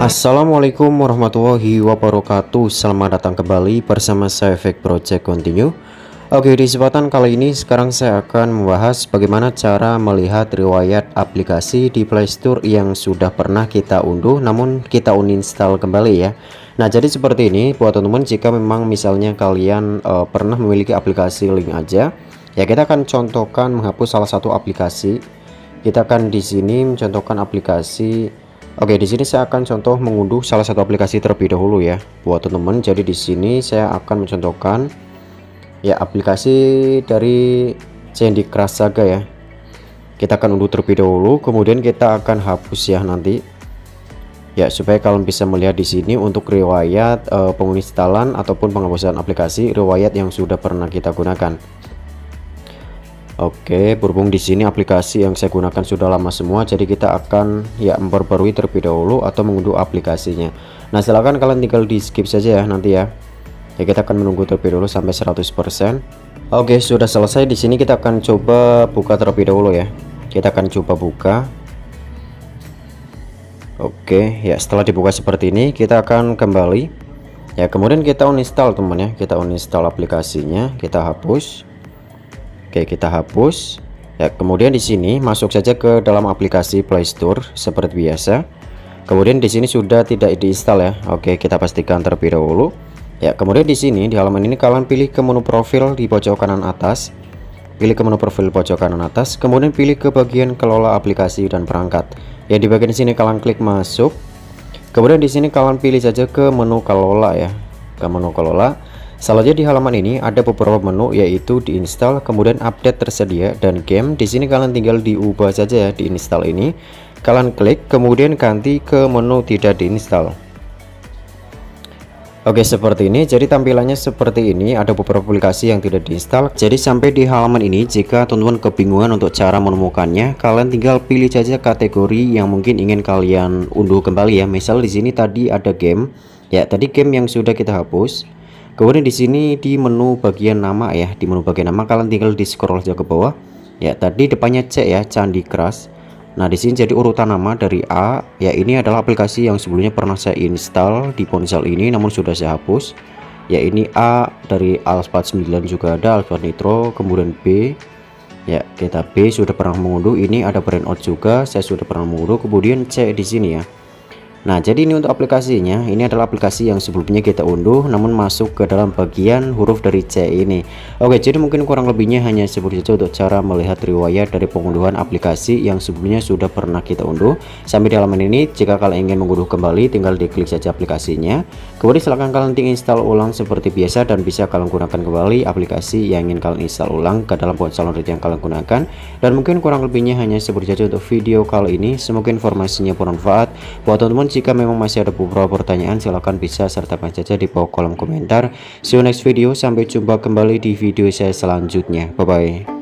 Assalamualaikum warahmatullahi wabarakatuh. Selamat datang kembali bersama saya Efek Project Continue. Oke, di kesempatan kali ini sekarang saya akan membahas bagaimana cara melihat riwayat aplikasi di Play Store yang sudah pernah kita unduh namun kita uninstall kembali ya. Nah, jadi seperti ini buat teman-teman, jika memang misalnya kalian pernah memiliki aplikasi link aja ya, kita akan contohkan menghapus salah satu aplikasi. Kita akan di sini mencontohkan aplikasi. Oke, di sini saya akan contoh mengunduh salah satu aplikasi terlebih dahulu ya buat teman-teman. Jadi di sini saya akan mencontohkan ya aplikasi dari Candy Crush Saga ya. Kita akan unduh terlebih dahulu, kemudian kita akan hapus ya nanti. Ya, supaya kalian bisa melihat di sini untuk riwayat penginstalan ataupun penghapusan aplikasi riwayat yang sudah pernah kita gunakan. Oke, berhubung di sini aplikasi yang saya gunakan sudah lama semua, jadi kita akan ya memperbarui terlebih dahulu atau mengunduh aplikasinya. Nah, silakan kalian tinggal di skip saja ya nanti ya. Ya, kita akan menunggu terlebih dahulu sampai 100%. Oke, sudah selesai. Di sini kita akan coba buka terlebih dahulu ya. Kita akan coba buka. Oke, ya setelah dibuka seperti ini, kita akan kembali. Ya, kemudian kita uninstall teman ya. Kita uninstall aplikasinya, kita hapus. Oke, kita hapus ya. Kemudian di sini masuk saja ke dalam aplikasi Play Store seperti biasa. Kemudian di sini sudah tidak diinstal ya. Oke, kita pastikan terlebih dahulu ya. Kemudian di sini di halaman ini kalian pilih ke menu profil di pojok kanan atas. Pilih ke menu profil pojok kanan atas, kemudian pilih ke bagian kelola aplikasi dan perangkat. Ya, di bagian sini kalian klik masuk. Kemudian di sini kalian pilih saja ke menu kelola ya. Ke menu kelola. Selanjutnya di halaman ini ada beberapa menu, yaitu diinstal, kemudian update tersedia, dan game. Di sini kalian tinggal diubah saja ya, diinstal ini. Kalian klik, kemudian ganti ke menu tidak diinstal. Oke, seperti ini. Jadi tampilannya seperti ini. Ada beberapa aplikasi yang tidak diinstal. Jadi sampai di halaman ini, jika teman-teman kebingungan untuk cara menemukannya, kalian tinggal pilih saja kategori yang mungkin ingin kalian unduh kembali ya. Misal di sini tadi ada game. Ya, tadi game yang sudah kita hapus. Kemudian di sini di menu bagian nama ya, di menu bagian nama kalian tinggal di scroll saja ke bawah. Ya, tadi depannya C ya, Candy Crush. Nah, di sini jadi urutan nama dari A. Ya, ini adalah aplikasi yang sebelumnya pernah saya install di ponsel ini namun sudah saya hapus. Ya, ini A dari Alphard 9 juga ada, Alphard Nitro, kemudian B. Ya, kita B sudah pernah mengunduh, ini ada Burnout juga, saya sudah pernah mengunduh, kemudian C di sini ya. Nah, jadi ini untuk aplikasinya, ini adalah aplikasi yang sebelumnya kita unduh namun masuk ke dalam bagian huruf dari C ini. Oke, jadi mungkin kurang lebihnya hanya seperti itu untuk cara melihat riwayat dari pengunduhan aplikasi yang sebelumnya sudah pernah kita unduh. Sampai di halaman ini, jika kalian ingin mengunduh kembali, tinggal diklik saja aplikasinya. Kemudian silahkan kalian install ulang seperti biasa dan bisa kalian gunakan kembali aplikasi yang ingin kalian install ulang ke dalam ponsel Android yang kalian gunakan. Dan mungkin kurang lebihnya hanya seperti itu untuk video kali ini. Semoga informasinya bermanfaat buat teman-teman. Jika memang masih ada beberapa pertanyaan, silahkan bisa sertakan saja di bawah kolom komentar. See you next video, sampai jumpa kembali di video saya selanjutnya. Bye bye.